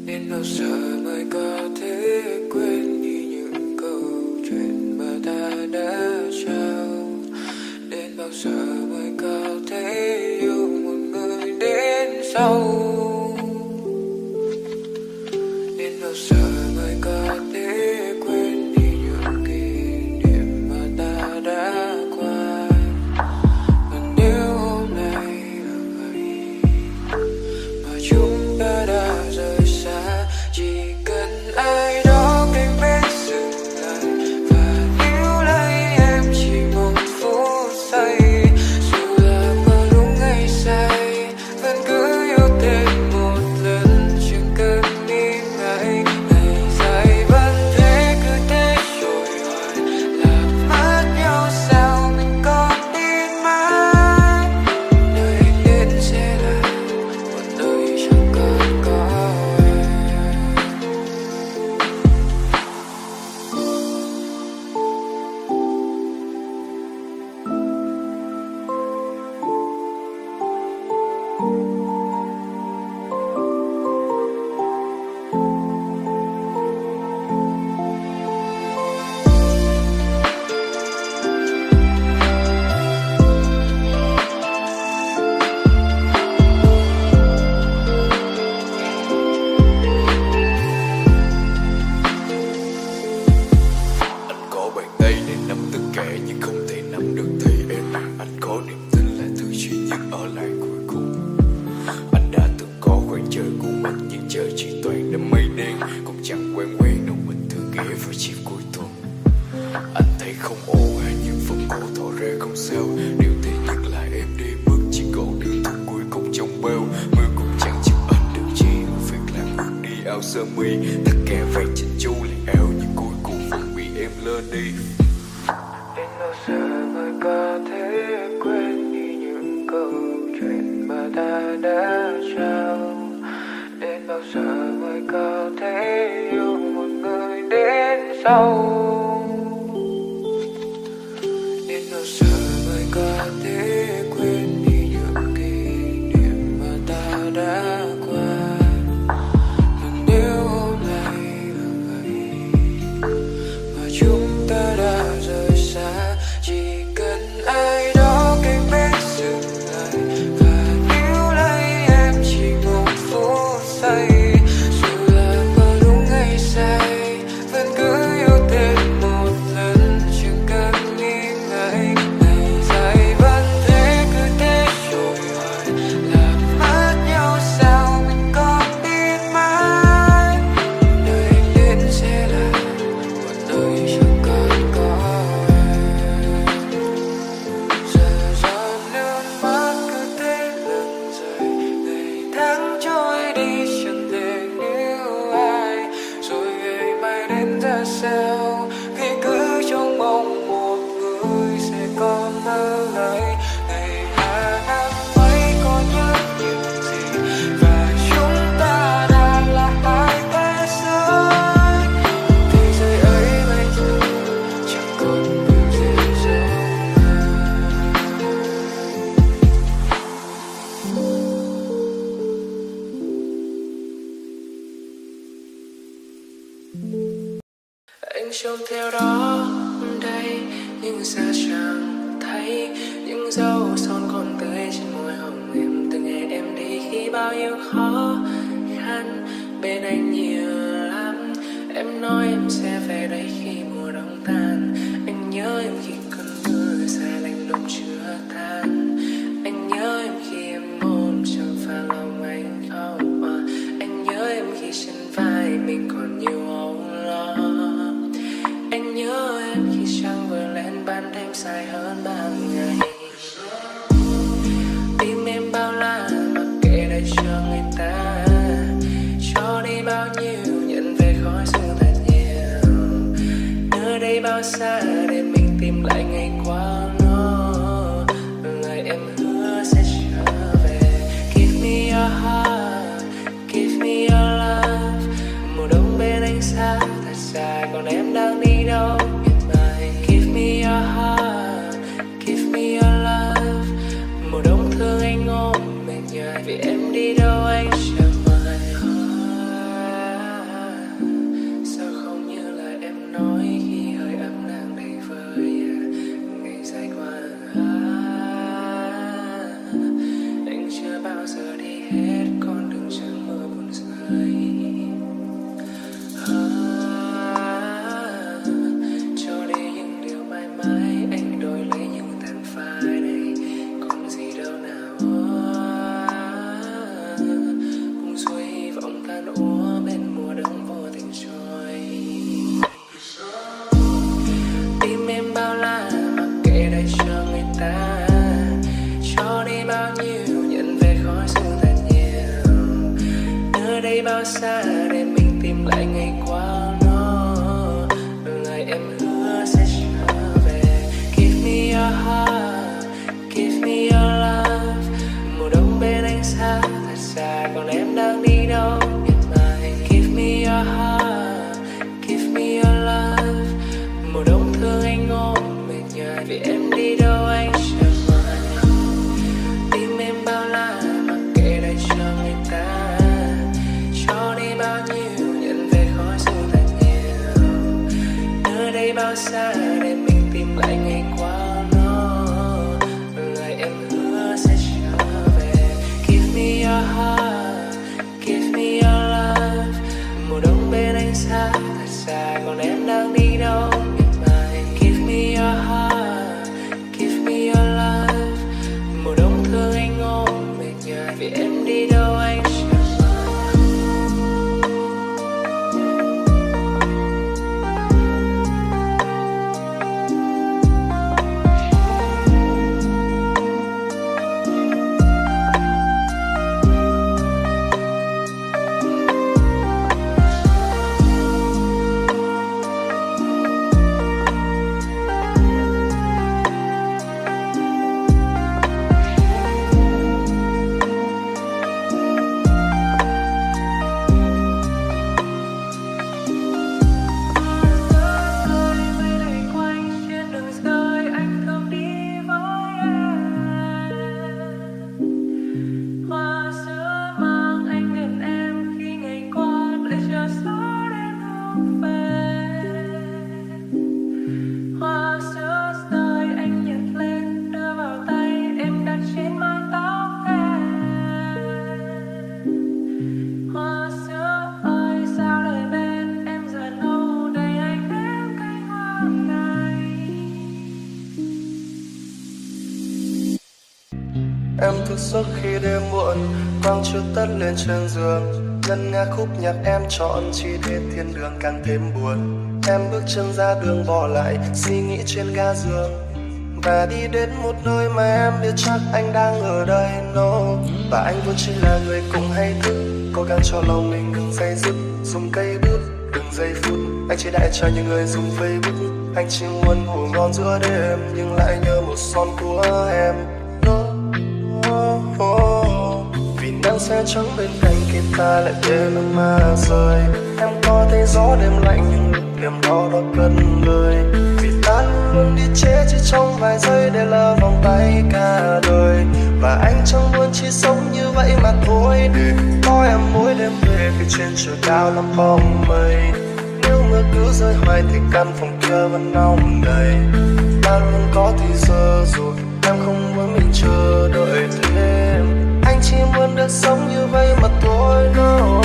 Đến bao giờ mới có thể quên đi những câu chuyện mà ta đã trao? Đến bao giờ mới có thể yêu một người đến sau? Đến bao giờ mới có thể quên đi những kỷ niệm mà ta đã qua? Và nếu hôm nay là ngày mà chúng ta đã rời xa, chỉ cần ai đó cạnh bên dừng lại và níu lấy em chỉ một phút giây. Dù là có đúng hay sai, vẫn cứ yêu thêm một lần, chẳng cần nghĩ ngại. Ngày dài vẫn thế, cứ thế trôi hoài, làm mất nhau sao mình còn đi mãi. Nơi anh đến sẽ là một nơi chẳng còn có em. Anh có bàn tay để nắm tất cả nhưng không thể nắm được tay em. Anh có niềm tin là thứ duy nhất ở lại cuối cùng. Anh đã từng có khoảng trời của mình nhưng trời chỉ toàn đám mây đen, cũng chẳng quen đâu mình thường ghé vào chiều cuối tuần. Anh thấy không ổn nhưng vẫn cố tỏ ra không sao. Điều tệ nhất là em đi bước chỉ còn đường thân cuối cùng trong bao. Mưa cũng chẳng chịu anh được chi, việc làm ướt đi áo sơ mi. Tất cả vàng chỉnh chu liền áo nhưng cuối cùng vẫn bị em lơ đi. Đến bao giờ mới có thể quên đi những câu chuyện mà ta đã trao? Đến bao giờ mới có thể yêu một người đến sau? Đến bao giờ mới có thể quên đi những kỷ niệm mà ta đã qua? Và nếu hôm nay là ngày mà chúng ta đã rời xa, chỉ cần ai đó cạnh bên dừng lại và níu lấy em chỉ một phút giây. Dù là có đúng hay sai, vẫn cứ yêu thêm một lần, chẳng cần nghĩ ngại. Ngày dài vẫn thế, cứ thế trôi hoài, làm mất nhau sao mình còn biết mãi. Nơi anh đến sẽ là một nơi chẳng còn có em. Giờ giọt nước mắt cứ thế lần rơi, ngày tháng trôi đi chẳng thể níu ai. Rồi ngày mai đến ra sao, khi cứ trong mong một người sẽ còn ở lại. Ngày hà năm ấy có nhớ những gì, và chúng ta đã là hai thế giới. Thế giới ấy bây giờ chẳng còn điều gì giống anh trông theo đó đây, nhưng xa chẳng thấy những dấu son còn tươi trên môi hồng em. Từ ngày em đi khi bao nhiêu khó khăn bên anh nhiều lắm. Em nói em sẽ về đây khi mùa đông tan. Anh nhớ em khi cơn mưa xa lạnh lùng chưa tan. Anh nhớ em khi em ôm chẳng phải lòng anh khóc. Anh nhớ em khi trên vai mình còn nhiều âu lo. Anh nhớ em khi trăng vừa lên ban đêm dài hơn ban ngày. Tim em bao la mặc kệ để cho người ta cho đi bao nhiêu, nhận về khói sương thật nhiều. Nơi đây bao xa để mình tìm lại ngày qua nó. Lời em hứa sẽ trở về. Give me your heart, give me your love. Mùa đông bên anh xa thật dài, còn em đang đi đâu miệt mài. Give me your heart, give me your love. Mùa đông thương anh ôm mệt nhòi, vì em đi đâu anh chẳng hoài. tàn úa bên mùa đông vô tình trôi. Tim em bao la mặc kệ để cho người ta cho đi bao nhiêu nhận về khói sương thật nhiều. Nơi đây bao xa để mình tìm lại ngày qua nó. Lời em hứa sẽ trở về. Give me your heart, give me your love. Mùa đông bên anh xa thật xa, còn em đang đi đâu miệt mài. Give me your heart, give me your love. Mùa đông thương anh ôm mệt nhòi vì em đi đâu anh chờ mãi. Tim em bao la mặc kệ để cho người ta cho đi bao nhiêu nhận về khói sương thật nhiều. Nơi đây bao xa để mình tìm lại ngày qua nó. Lời em hứa sẽ trở về. Give me your heart, give me your love. Mùa đông bên anh xa thật xa, còn em đang đi đâu miệt mài. Give me your heart, give me your love. Mùa đông thương anh ôm mệt nhòi vì em đi đâu anh chờ mãi. Em thức giấc khi đêm muộn, quang chiếu tắt lên trên giường. Ngân nga khúc nhạc em chọn chỉ để thiên đường càng thêm buồn. Em bước chân ra đường bỏ lại suy nghĩ trên ga giường, và đi đến một nơi mà em biết chắc anh đang ở đây. No, và anh vốn chỉ là người cùng hay thức, cố gắng cho lòng mình đừng day dứt. Dùng cây bút từng giây phút, anh chỉ đại cho những người dùng Facebook. Anh chỉ muốn ngủ ngon giữa đêm, nhưng lại nhớ một son của em. Vì nắng sẽ trắng bên cạnh khi ta lại để nó mà rơi. Em có thấy gió đêm lạnh nhưng lúc đêm đó nó cất lời. Vì ta luôn luôn đi chế chỉ trong vài giây để lỡ vòng tay cả đời. Và anh chẳng muốn chỉ sống như vậy mà thôi, để có em mỗi đêm về phía trên trời cao lắm bóng mây. Nếu mưa cứ rơi hoài thì căn phòng kia vẫn nóng đầy. Ta luôn có thì giờ rồi, em không muốn mình chờ đợi thêm. Anh chỉ muốn được sống như vậy mà thôi. No.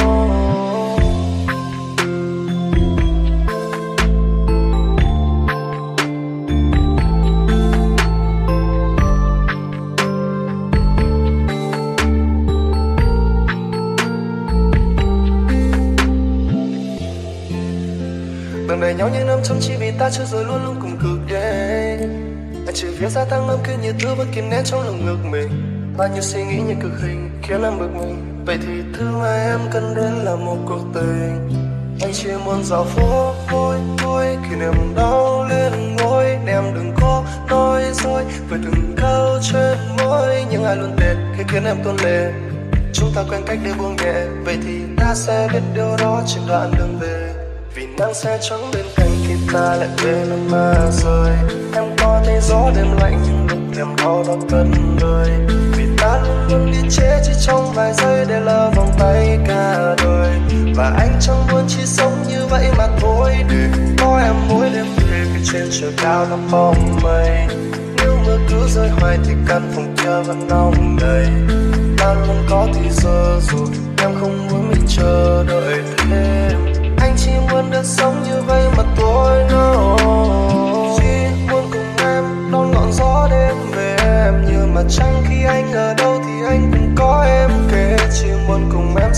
Từng đẩy nhau những năm trong chỉ vì ta chưa rồi luôn luôn cùng cực yeah. Anh chỉ viết ra tăng âm cứ như thứ vẫn kìm nén trong lồng ngực mình. Bao nhiêu suy nghĩ như cực hình khiến em bực mình. Vậy thì thứ mà em cần đến là một cuộc tình. Anh chỉ muốn dạo phố vui khi niềm đau lên ngôi. Em đừng có nói dối với từng câu trên môi, nhưng ai luôn tệ khi khiến em tuôn lệ. Chúng ta quen cách để buông nhẹ, vậy thì ta sẽ biết điều đó trên đoạn đường về. Vì nắng sẽ trắng bên cạnh khi ta lại về nó mà rơi. Em có thấy gió đêm lạnh nhưng lúc đêm đau đó cất lời. Vì ta luôn luôn đi chế chỉ trong vài giây để lỡ vòng tay cả đời. Và anh chẳng muốn chỉ sống như vậy mà thôi, để có em mỗi đêm về phía trên trời cao lắm bóng mây. Nếu mưa cứ rơi hoài thì căn phòng kia vẫn nóng đầy. Ta luôn có thì giờ rồi, em không muốn mình chờ đợi thêm. Anh chỉ muốn được sống như vậy mà thôi. No. Chỉ muốn cùng em đón ngọn gió đêm về em. Như mặt trăng khi anh ở đâu thì anh cũng có em kề. Chỉ muốn cùng em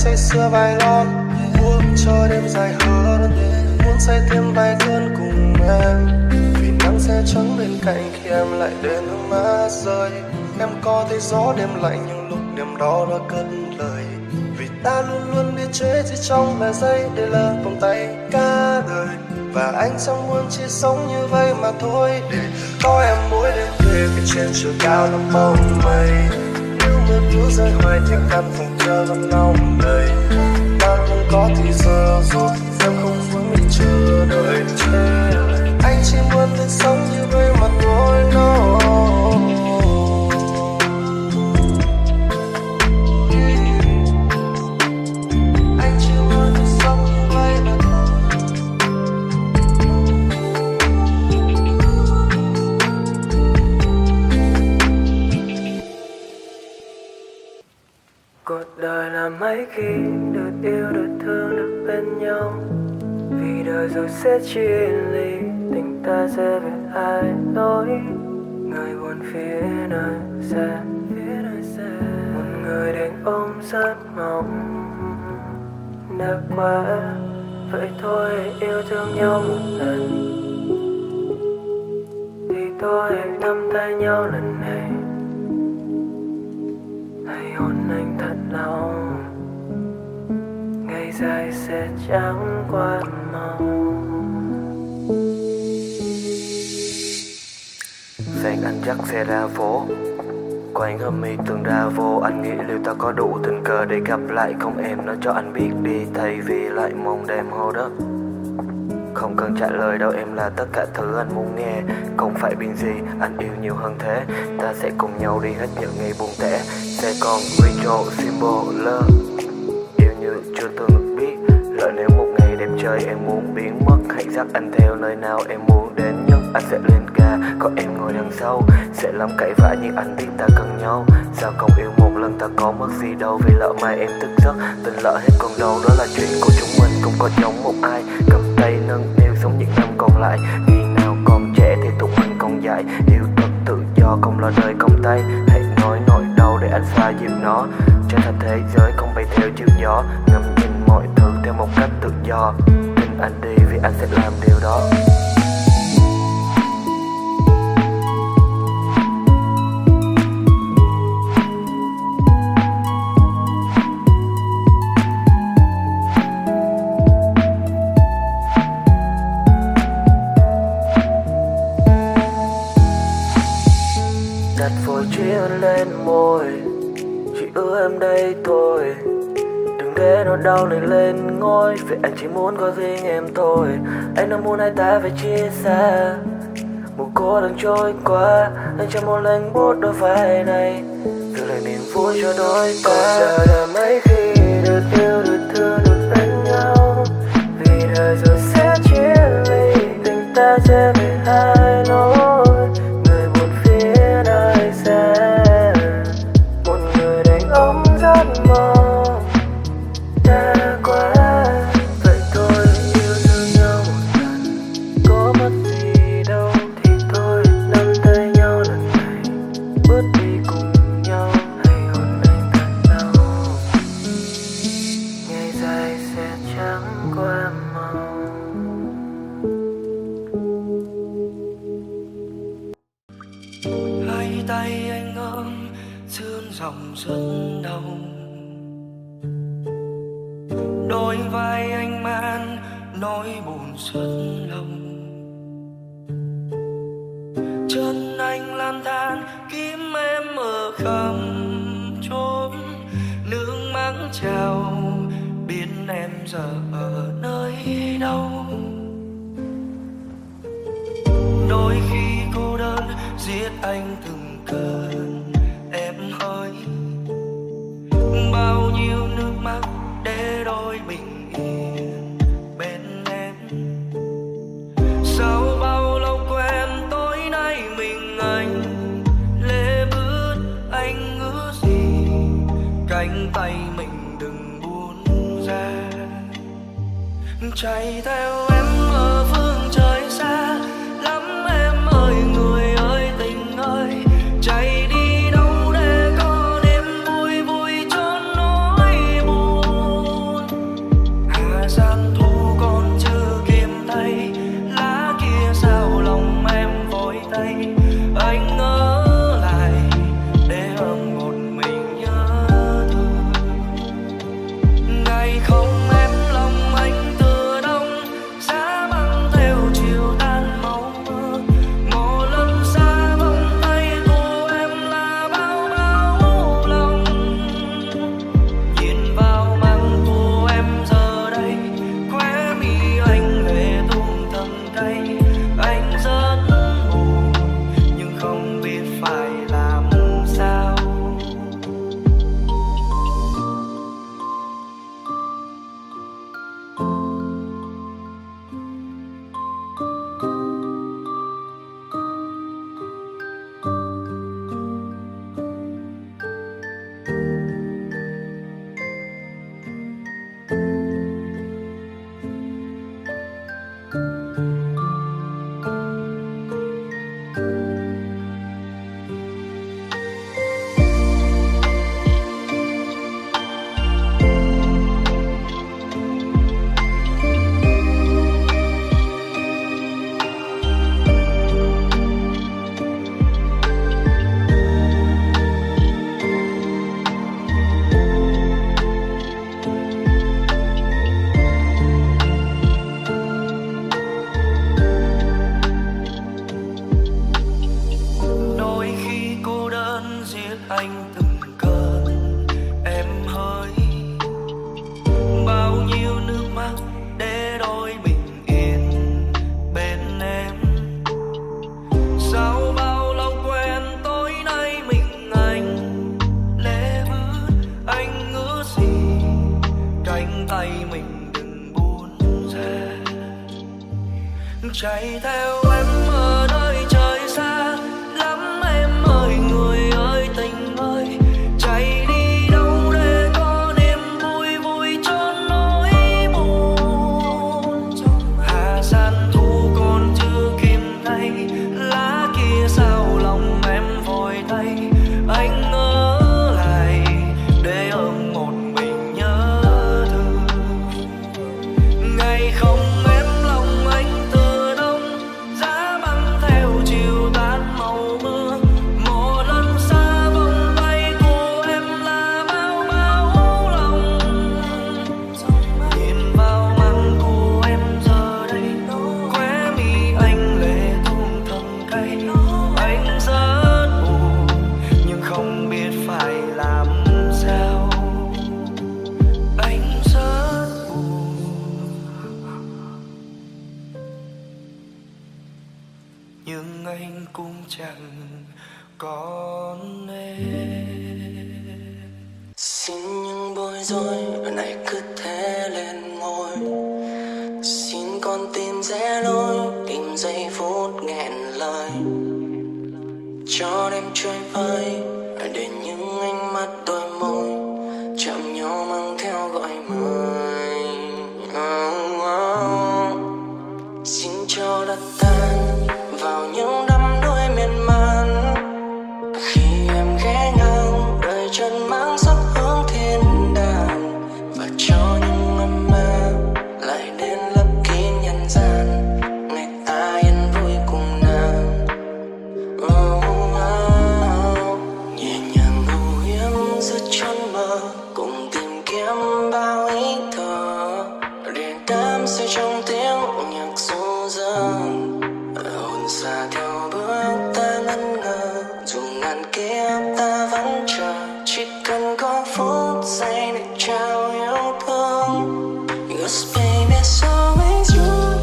say sưa vài lon, muốn cho đêm dài hơn, muốn say thêm vài cơn cùng em. Vì nắng sẽ trắng bên cạnh khi em lại để nước mắt rơi. Em có thấy gió đêm lạnh nhưng lúc đêm đó đã cất lời. Vì ta luôn luôn biết chế chỉ trong vài giây để là vòng tay cả đời. Và anh chẳng muốn chỉ sống như vậy mà thôi, để có em mỗi đêm về phía trên trời cao nằm bóng mây. Nếu mưa cứ rơi hoài thì căn phòng chờ vẫn nóng đầy. Ta không có thì giờ rồi em không muốn mình chờ đợi. Anh chỉ muốn được sống như vậy mà thôi, no. Anh chỉ muốn được sống như vậy mà thôi. Cuộc đời là mấy khi được yêu, được thương, được bên nhau. Vì đời rồi sẽ chia ly, tình ta sẽ về hai lối. Người buồn phía nơi xa, một người đàn ông rất mong đã qua. Vậy thôi hãy yêu thương nhau một lần, thì thôi hãy nắm tay nhau lần này. Hãy hôn anh thật lòng, ngày dài sẽ chẳng qua mau. Sáng anh dắt xe ra phố, quán hôm mi tưởng ra vô. Anh nghĩ liệu ta có đủ tình cờ để gặp lại không, em nói cho anh biết đi, thay vì lại mong đêm hô đất. Không cần trả lời đâu, em là tất cả thứ anh muốn nghe. Không phải biên gì, anh yêu nhiều hơn thế. Ta sẽ cùng nhau đi hết những ngày buồn tẻ. Sẽ còn ritual, symbol, love. Yêu như chưa từng biết. Lỡ nếu một ngày đẹp trời em muốn biến mất, hãy dắt anh theo nơi nào em muốn đến nhất. Anh sẽ lên ga, có em ngồi đằng sau. Sẽ lắm cãi vã nhưng anh biết ta cần nhau. Sao không yêu một lần, ta có mất gì đâu. Vì lỡ mai em thức giấc, tình lỡ hết còn đâu. Đó là chuyện của chúng mình, không có giống một ai. Cầm tay nâng niu sống những năm còn lại. Ngày nào còn trẻ thì tụi mình còn dại. Yêu thật tự do, không lo đời công tay. Hãy nói nỗi đau để anh xoa dịu nó. Cho thành thế giới không bay theo chiều gió. Ngắm nhìn mọi thứ theo một cách tự do. Tin anh đi vì anh sẽ làm điều đó. Đặt phôi chia lên môi, chỉ ưa em đây thôi. Đừng để nó đau này lên ngôi, vì anh chỉ muốn có riêng em thôi. Anh đang muốn hai ta phải chia xa. Một cô đang trôi qua, anh chẳng muốn lạnh buốt đôi vai này. Giữ lại niềm vui cho đôi ta. Còn chờ là mấy khi được yêu, được thương, được bên nhau. Vì đời rồi sẽ chia ly, tình ta sẽ về hai lối. Người buồn phía nơi xa, một người đàn ông rất mong đã qua. Vậy thôi yêu thương nhau một lần, có mất gì đâu. Thì thôi nắm tay nhau lần này, bước đi cùng nhau. Hãy hôn anh thật lâu, ngày dài sẽ chẳng qua mau. Hai tay anh ôm sương dòng rất đau, đôi vai anh mang nỗi buồn rất lâu. Chân anh lang thang kiếm em ở khắp chốn, nước mắt trào biết em giờ ở nơi đâu. Đôi khi cô đơn giết anh từng cơn em hỡi. Bao nhiêu nước mắt để đôi bình yên bên em. Sau bao lâu quen tối nay mình anh lê bước. Anh ước gì cánh tay mình đừng buông ra, chạy theo em ở phương trời xa lắm em ơi. Người ơi tình ơi, chạy đi đâu để có đêm vui vui cho nỗi buồn. chạy theo em ở nơi trời xa lắm em ơi, người ơi tình ơi, chạy đi đâu để có niềm vui vui cho nỗi buồn. Hà san thu còn chưa kịp thay, lá kia sao lòng em vội tay, anh ở lại để ôm một mình nhớ thương. Ngày không em lòng anh từ đông, giá băng theo chiều tan màu mưa. Một lần xa vòng tay của em là bao bao lòng. Nhìn vào mặt của em giờ đây, khóe mi anh lệ tuôn thầm cay. Anh rất buồn nhưng không biết phải làm sao. Anh rất buồn nhưng anh cũng chẳng còn em. Xin những bối rối này cứ thế lên ngôi, xin con tìm rẽ lối, tìm giây phút nghẹn lời, cho đêm trôi vơi để những ánh mắt đôi môi chạm nhau mang theo gọi mời. Xin cho đất tan vào những đắm đuối miên man, khi em ghé ngang đời chân mang sắc hướng thiên đàng, và cho những âm ma lại đến lấp kín nhân gian, ngày ta yên vui cùng nàng. Nhẹ nhàng âu yếm giữa chốn mơ, cùng tìm kiếm bao ý thơ, để đắm say trong tiếng nhạc ru dâng. Hồn xa theo bước ta ngẩn ngơ, dù ngàn kiếp ta vẫn chờ, chỉ cần có phút giây để trao yêu thương. Cause baby it's always you,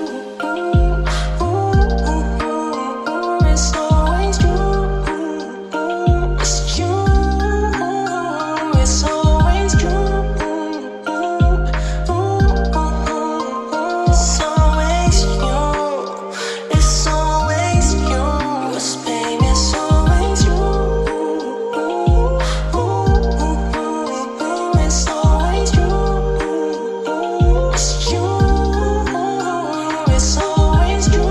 it's always you, it's you, it's always you, it's always you, it's always you. Cause baby it's always you, it's always you, it's you, it's always you,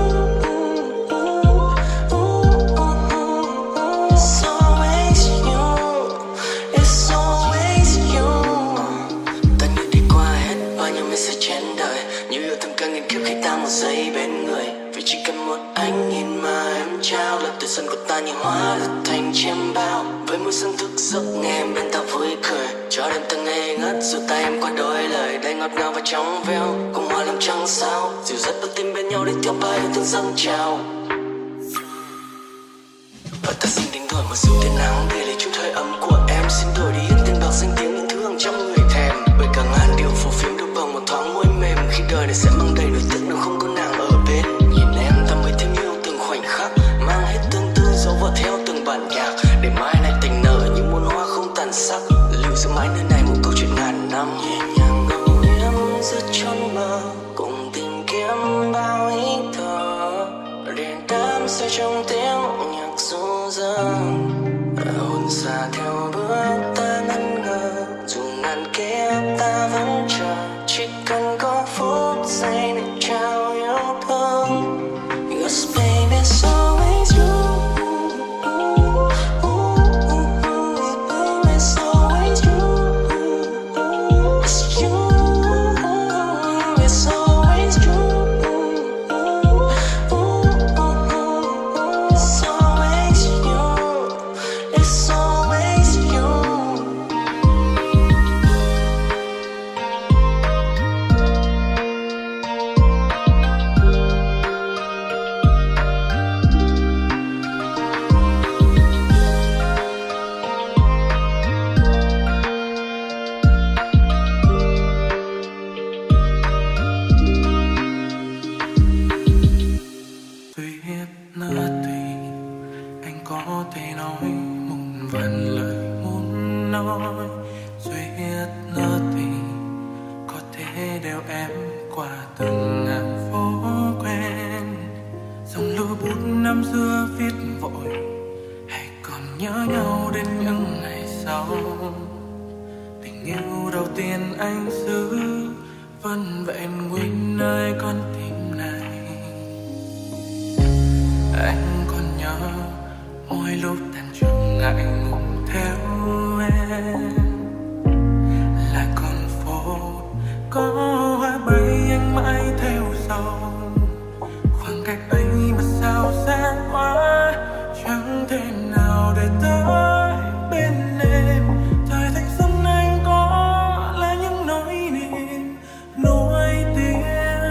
it's always you, it's always you. Ta như đi qua hết bao nhiêu message trên đời, như yêu thương cả nghìn kiếp khi ta một giây bên người. Vì chỉ cần một ánh nhìn mà em trao, là tuổi xuân của ta như hóa được thành chiêm bao. Với môi xuân thức giấc nghe em bên ta vui cười, cho đêm ta ngây ngất dù tay em qua đôi lời đầy ngọt ngào và trong veo, cùng hoa làm trăng sao dịu dắt đôi tim bên nhau để theo bay yêu thương dâng trào. Và ta xin đánh đổi một sự tiên nắng để lấy chút hơi ấm của em, xin đổi đi hết tiền bạc danh tiếng những thứ hàng trăm người thèm, bởi cả ngàn điều phù phiếm được bằng một thoáng môi mềm. Khi đời này sẽ mang đầy nỗi tiếc nếu không có nàng ở bên, nhìn em ta mới thêm yêu từng khoảnh khắc, mang hết tương tư dấu vào theo từng bản nhạc, để mai này tình nở như muôn hoa không tàn sắc, lưu giữ mãi nơi này một câu chuyện ngàn năm. Nhẹ nhàng âu yếm giữa chốn mơ, cùng tìm kiếm bao ý thơ, để đắm say trong tiếng nhạc ru dâng. Hồn xa theo bước ta ngẩn ngơ, dù ngàn kiếp ta vẫn chờ, chỉ cần có phút giây để trao yêu thương. Cause baby it's always you, it's always you, it's you, it's always you, it's always you, it's always you. Tuyết nỡ thì anh có thể nói một vạn lời muốn nói. Tuyết nỡ thì có thể đeo em qua từng ngàn phố quen. năm xưa viết vội, hay còn nhớ nhau đến những ngày sau. Tình yêu đầu tiên anh giữ vẫn vẹn nguyên nơi con tim này. Anh còn nhớ mỗi lúc tan trường ngại ngùng theo em, là con phố có hoa bay anh mãi theo sau. Khoảng cách ấy mà sao xa quá, chẳng thể nào để tới bên em. Thời thanh xuân anh có là những nỗi niềm nỗi tiếc.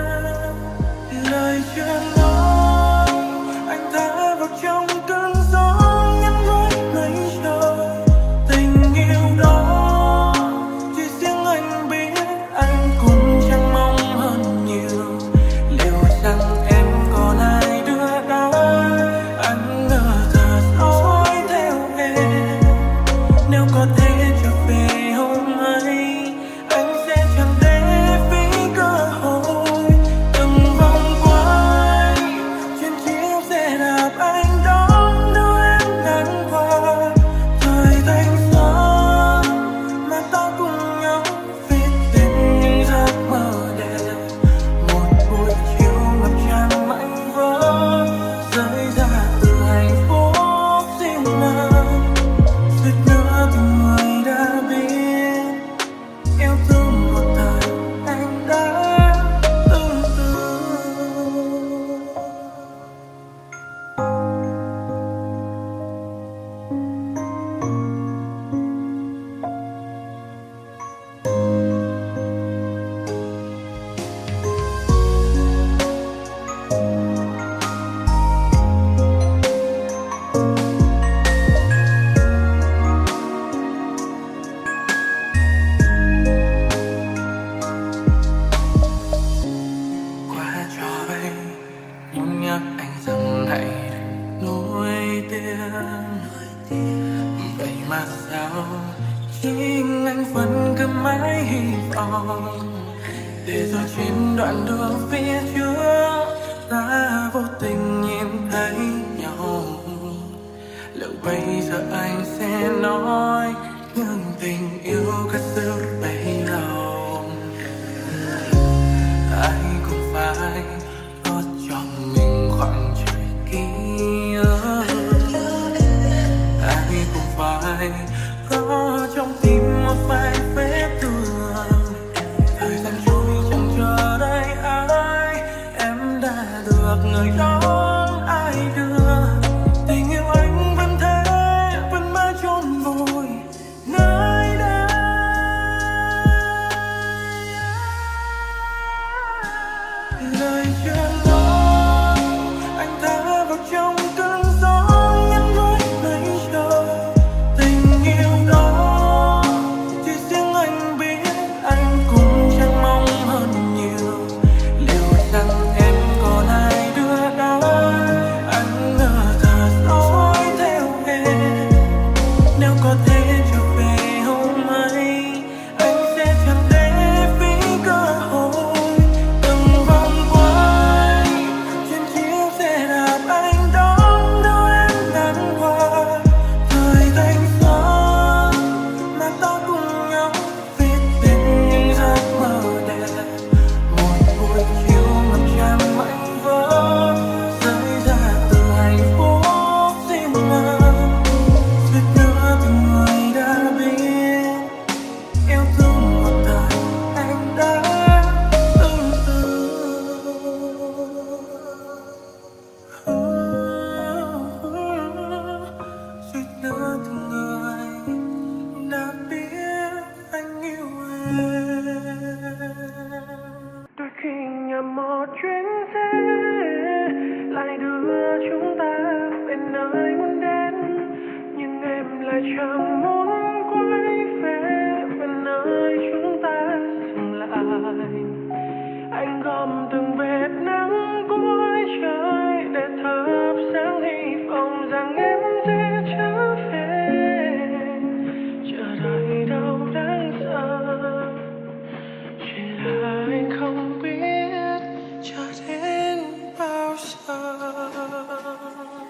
Lời chưa nói anh thả vào trong cơn gió nhắn gửi mây trời. Tình yêu đó chỉ riêng anh biết, anh cũng chẳng mong hơn nhiều. Liệu rằng em còn ai đưa đón anh ngờ thật dõi theo em. Nếu có thể trở về hôm ấy, anh sẽ chẳng để phí cơ hội. Từng vòng quay trên chiếc xe đạp anh đón đưa em ngang qua. Thời thanh xuân mà ta cùng nhau viết tên những giấc mơ đẹp. Một buổi chiều ngập tràn mảnh vỡ rơi ra từ hạnh phúc riêng mình. Suýt nữa thì người đã biết yêu thương một thời anh đã từng từ. Qua cho bay nhung nhắc anh rằng hãy đừng nuối tiếc. Vậy mà sao chính anh vẫn cứ mãi hy vọng, để rồi trên đoạn đường phía trước ta vô tình nhìn thấy nhau. Liệu bây giờ anh sẽ nói những tình yêu cất giữ bấy lâu? Ai cũng phải có cho mình khoảng trời ký ức. Ai cũng phải có trong tim một vài phép thương. Thời gian trôi chẳng chờ đợi ai, em đã được người đón ai đưa. Tình yêu anh vẫn thế, vẫn mãi chôn vùi nơi đây. Lời chưa nói anh thả vào trong cơn gió nhắn gửi mây trời. Tình yêu đó chỉ riêng anh biết, anh cũng chẳng mong hơn nhiều. Liệu rằng em còn ai đưa đón anh ngờ thật dõi theo em. Nếu có thể trở về hôm ấy, anh sẽ chẳng để phí cơ hội. Từng vòng quay trên chiếc xe đạp anh đón đưa em ngang qua. Thời thanh xuân mà ta cùng nhau viết tên những giấc mơ đẹp. Một buổi chiều ngập tràn mảnh vỡ rơi ra từ hạnh phúc riêng mình. Suýt nữa thì người đã biết yêu thương một thời anh đã từng từ. Suýt nữa thì người đã biết anh yêu em. Đôi khi nhầm một chuyến xe lại đưa chúng ta về nơi muốn đến, nhưng em lại chẳng muốn quay về nơi chúng ta dừng lại. Anh gom từng vệt nắng cuối trời để thắp sáng hy vọng rằng em sẽ trở về. Chờ đợi đâu đáng sợ, chỉ là anh không biết chờ đến bao giờ.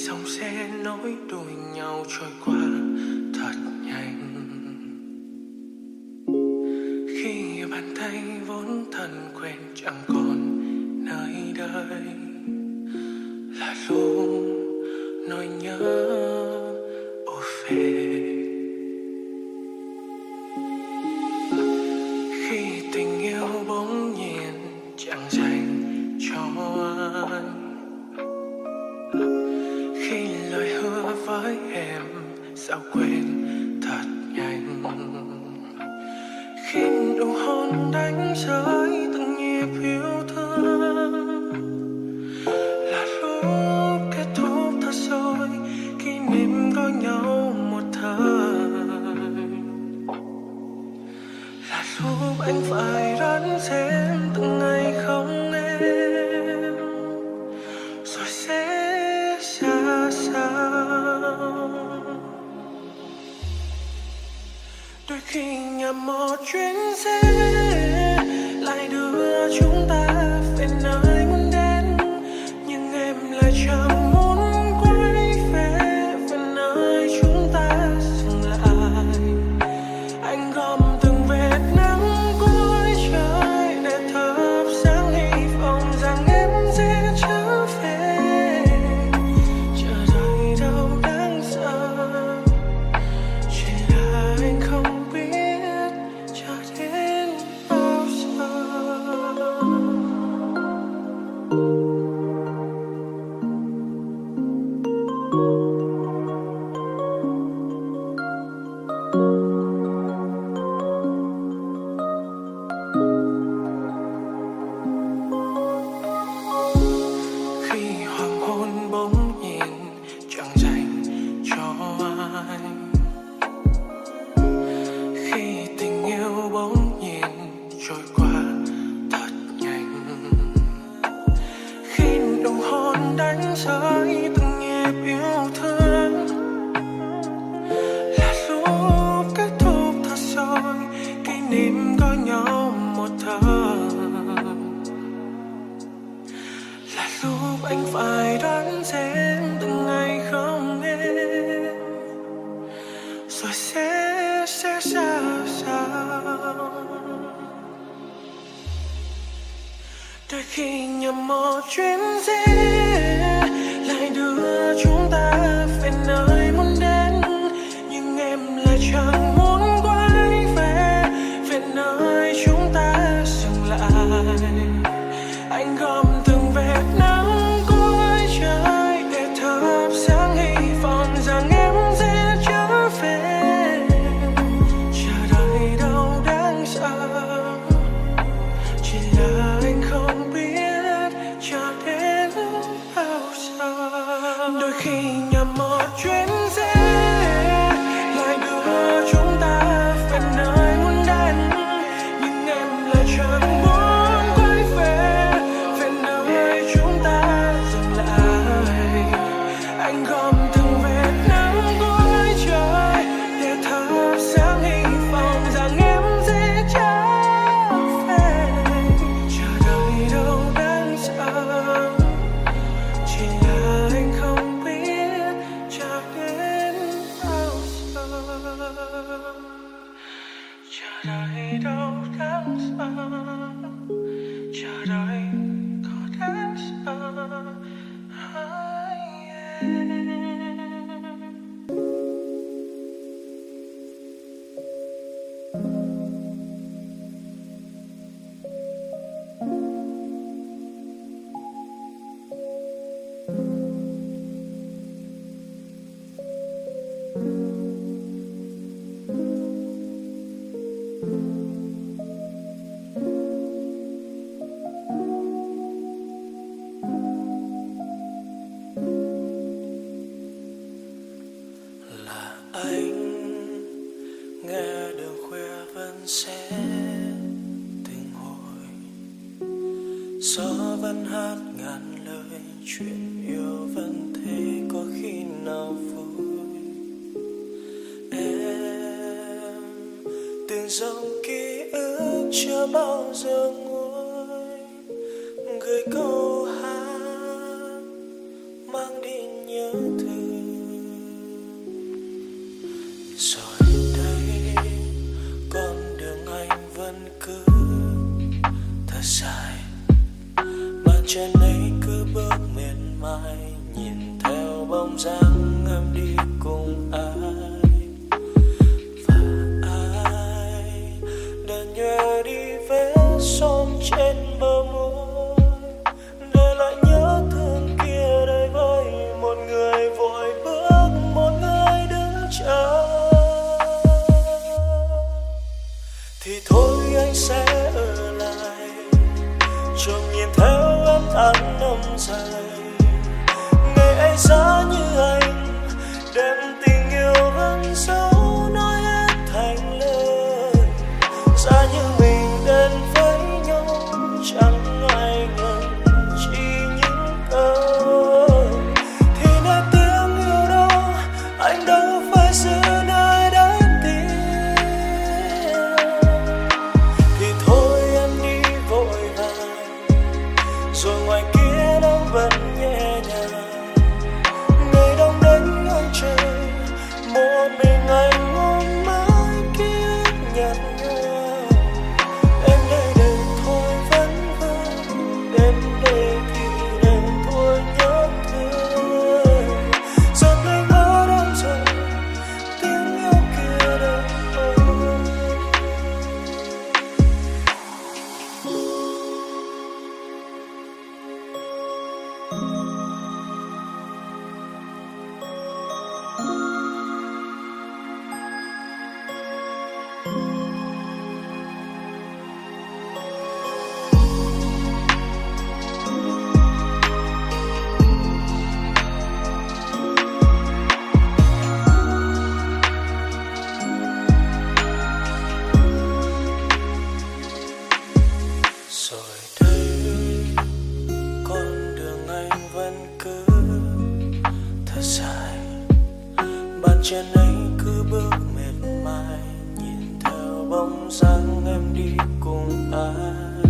dòng xe nối đuôi nhau trôi qua thật nhanh, khi bàn tay vốn thân quen chẳng còn nơi đây, là lúc nỗi nhớ ùa về. Khi tình yêu bỗng nhiên chẳng dành cho anh, khi lời hứa với em sao quên thật nhanh, khi nụ hôn đánh rơi từng nhịp yêu thương, là lúc kết thúc thật rồi kỷ niệm có nhau một thời, là lúc anh phải đón xem từng ngày không em rồi sẽ ra sao. Đôi khi nhầm một chuyến xe lại đưa chúng ta về nơi muốn đến, nhưng em lại chẳng muốn quay về nơi chúng ta dừng lại. Anh gom từng vệt nắng cuối trời để thắp sáng hy vọng rằng em sẽ trở về. Chờ đợi đâu đáng sợ, chỉ là anh không biết chờ đến bao giờ. Khi hoàng hôn bỗng nhiên chẳng dành cho anh, khi tình yêu bỗng nhiên trôi qua thật nhanh, khi nụ hôn đánh rơi từng nhịp yêu thương, là lúc kết thúc thật rồi kỷ niệm có nhau một thời, là lúc anh phải đón xem từng ngày không em rồi sẽ ra sao. Đôi khi nhầm một chuyến xe lại đưa chúng ta về nơi muốn đến, nhưng em lại chẳng muốn quay về nơi chúng ta dừng lại. Anh gom từng vệt nắng cuối trời để thắp sáng hy vọng rằng em sẽ trở về. Chờ đợi đâu đáng sợ, chỉ là anh không biết chờ đến bao giờ. Đôi khi nhầm một chuyến xe lại đưa chúng ta về nơi muốn đến, nhưng em lại chẳng muốn quay về nơi chúng ta dừng lại. Anh gom từng vệt nắng cuối trời để thắp sáng hy vọng rằng em sẽ trở về. Chờ đợi đâu đáng sợ, chỉ là anh không biết chờ đến bao giờ. Chờ đợi đâu đáng sợ, chờ đợi có đáng sợ hay em. Gió vẫn hát ngàn lời, chuyện yêu vẫn thế, có khi nào vui. Em từng dòng ký ức chưa bao giờ nguôi, gửi câu hát mang đi nhớ thương. bóng dáng em đi cùng ai, và ai đã nhòe đi vết son trên bờ môi, để lại nhớ thương kia đây với một người vội bước, một người đứng chờ. Thì thôi anh sẽ ở lại, trông nhìn theo em tháng năm dài. Ngày ấy giá như anh, đem tình yêu vẫn dấu nói hết thành lời. Giá như mình đến với nhau, chẳng ai ngần chỉ những câu. Thì nơi tiếng yêu đâu, anh đâu phải giữ nơi đến tim. Thì thôi em đi vội vàng, rồi ngoài kia nắng vẫn nhẹ nhàng. Ngày đông đến ngang trời, một mình anh ôm mãi ký ức nhạt nhòa. Đến đây để thôi vẫn vương, đến đây thì để thôi nhớ thương. Giờ anh ở đâu rồi, tiếng yêu kia đâu ôi. Rồi đây con đường anh vẫn cứ thật dài, bàn chân anh cứ bước mệt mỏi, nhìn theo bóng dáng em đi cùng ai,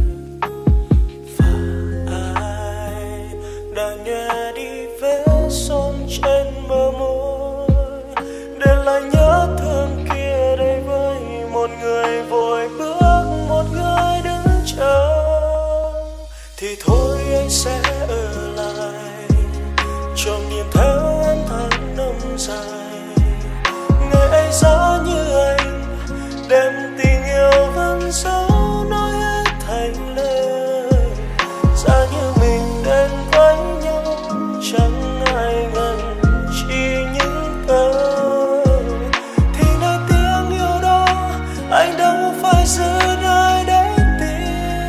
và ai đã nhòe đi vết son trên bờ môi, để lại nhớ thương kia đây với một người vội bước, một người đứng chờ. Thì thôi anh sẽ ở lại, trông nhìn theo em tháng năm dài. Ngày ấy giá như anh, đem tình yêu vẫn dấu nói hết thành lời. Giá như mình đến với nhau, chẳng ai ngần chỉ những câu. Thì nơi tiếng yêu đó, anh đâu phải giữ nơi để tìm.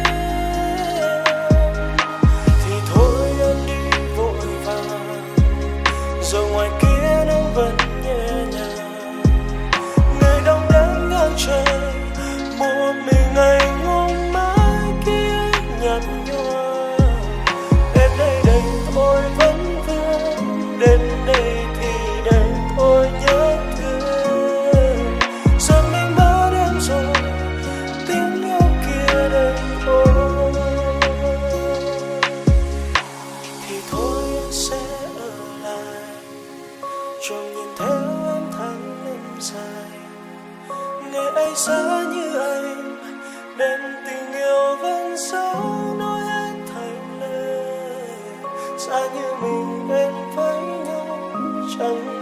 Thì thôi em đi vội vàng, rồi ngoài kia nắng vẫn nhẹ nhàng. Ngày đông đến ngang trời, một mình anh ôm mãi ký ức nhạt nhòa. Đến đây đây thôi vẫn vương, đến đây thì để thôi nhớ thương. Giờ mình mất em rồi, tiếng yêu kia đây ôi. Thì thôi anh sẽ ở lại, trông nhìn theo em tháng năm dài. Ngày ấy giá như anh, đem tình yêu vẫn dấu nói hết thành lời. Giá như mình đến với nhau, chẳng